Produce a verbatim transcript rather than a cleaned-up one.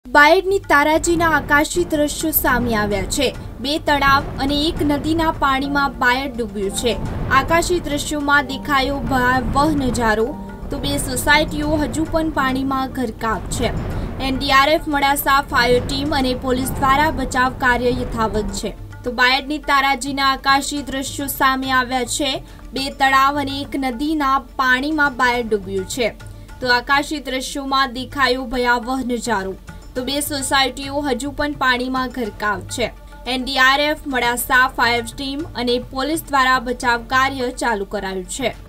બાયડની તારાજીના આકાશી દ્રશ્યો સામે આવ્યા છે। બે તળાવ અને એક નદીના પાણીમાં બાયડ ડૂબ્યું છે। આકાશી દ્રશ્યોમાં દેખાયો ભયાવહ નજારો। તો બે સોસાયટીઓ હજુ પણ પાણીમાં ગરકાવ છે। એનડીઆરએફ, મોડાસા ફાયર ટીમ અને પોલીસ દ્વારા બચાવ કાર્ય યથાવત છે। તો બાયડની તારાજીના આકાશી દ્રશ્યો સામે આવ્યા છે। બે તળાવ અને એક નદીના પાણીમાં બાયડ ડૂબ્યું છે। તો આકાશી દ્રશ્યોમાં દેખાયો ભયાવહ નજારો। તો બે સોસાયટીઓ હજુ પણ પાણીમાં ગરકાવ છે। એનડીઆરએફ, મોડાસા ફાયર ટીમ અને પોલીસ દ્વારા બચાવ કાર્ય ચાલુ કરાયું છે।